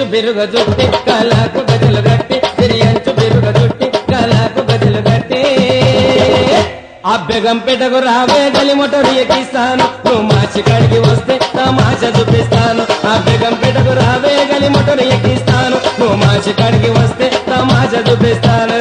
బిరుగ జుట్టి కాలాకు గజలు గట్టి తిరియంచు బిరుగ జుట్టి కాలాకు గజలు గట్టి అబ్బెగంపేటకు రావే గలి మోటారు ఎక్కిస్తాను నువ్వు మాచి కాడికి వస్తే తమాష చూపిస్తాను అబ్బెగంపేటకు రావే గలి మోటారు ఎక్కిస్తాను నువ్వు మాచి కాడికి వస్తే తమాష చూపిస్తాను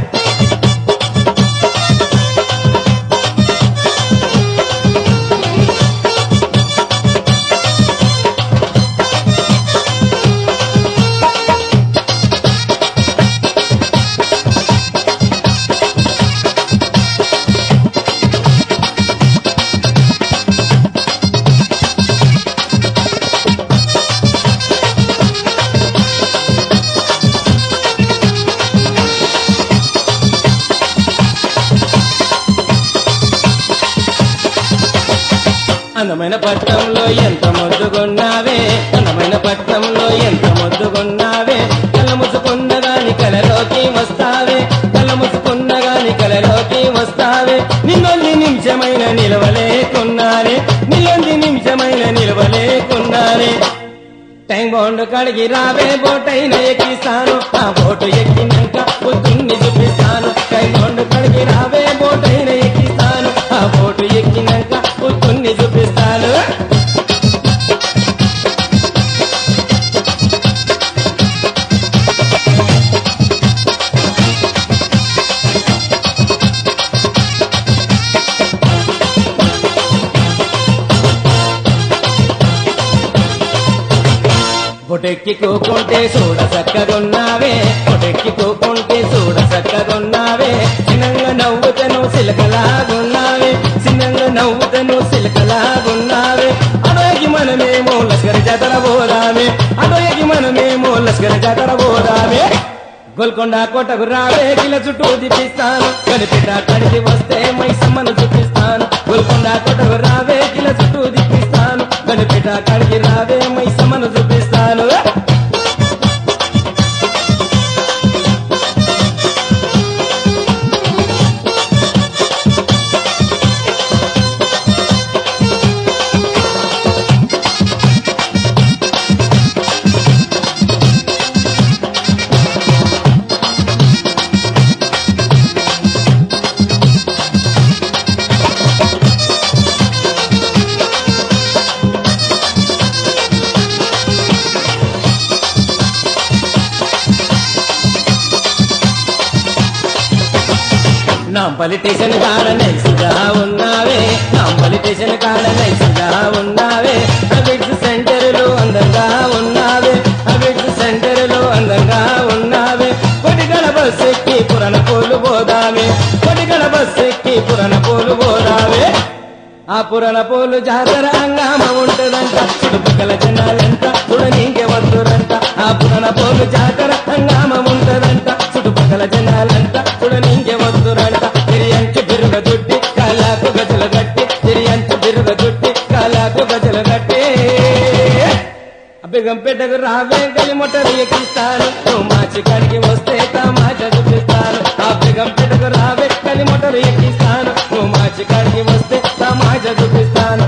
అందమైన పట్నంలో ఎంత ముద్దుగున్నావే అందమైన పట్నంలో ఎంత ముద్దుగున్నావే కళ్ళ ముసుకున్న గాని కలలోకి వస్తావే కళ్ళ ముసుకున్న గాని కలలోకి వస్తావే నిన్నొంది నిమిషమైన నిలవలేకున్నానే నిన్నొంది నిమిషమైన నిలవలేకున్నానే టైం బాండ్ కడిగి రావే బోటైన ఎక్కిస్తాను ఆ బోటు ఎక్కినాక పొద్దున్ని చూపిస్తాను టైం బాండ్ కడిగి రావే బోటైన ఎక్కిస్తాను ఆ బోటు ఎక్కినాక పొద్దున్ని చూపిస్తాను బొటెక్కి కూకుంటే చూడ చక్కగున్నావే బొటెక్కి కూకుంటే చూడ చక్కగున్నావే చిన్నంగా నవ్వుతను సిలకలాగున్నావే చిన్నంగా నవ్వుతను సిలకలాగున్నావే అడోగి మనమేమో లష్కర్ జాతర పోదామే అడోగి మనమేమో లష్కర్ జాతర పోదామే గోల్కొండ కోటకు రావే కిల చుట్టూ తిప్పిస్తాను కనిపెట్ట కడికి వస్తే మైసమ్మను చూపిస్తాను గోల్కొండ కోటకు రావే కిల చుట్టూ తిప్పిస్తాను కనిపెట్ట కడికి రావే మైసమ్మను చూపిస్తాను నాంపల్లి స్టేషన్ కాడ నైసుగా ఉన్నావే నాంపల్లి స్టేషన్ కాడ నైసుగా ఉన్నావే అబిడ్స్ సెంటర్లో అందంగా ఉన్నావే అబిడ్స్ సెంటర్లో అందంగా ఉన్నావే కొడిగల బస్ ఎక్కి పురాణ పోలు పోదామే కొడిగల బస్ ఎక్కి పురాణ పోలు పోదామే ఆ పురాణ పోలు జాతర హంగామ ఉంటదంట చుట్టుపక్కల జనాలంట చూడనీకే వద్దురంట ఆ పురాణ పోలు జాతర హంగామ ఉంటదంట చుట్టుపక్కల జనాలంట చూడనీకే వద్దురంట తిరియంచు బిరుగ జుట్టి కాలాకు గజలు గట్టి తిరియంచు బిరుగ జుట్టి కాలాకు గజలు గట్టి అబ్బిగంపేటకు రావే గలి మోటారు ఎక్కిస్తాను నువ్వు మాచి కాడికి వస్తే తమాష చూపిస్తాను అబ్బిగంపేటకు రావే గలి మోటారు ఎక్కిస్తాను నువ్వు మాచి కాడికి వస్తే తమాష చూపిస్తాను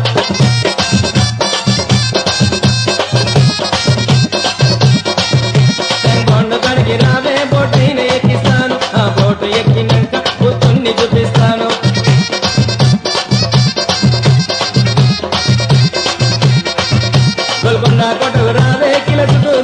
బొండు కాడికి రావే బోటైన ఎక్కిస్తాను ఆ బోటు ఎక్కినాక పొద్దున్ని చూపిస్తాను గోల్కొండ కోటకు రావే కిల చుట్టూ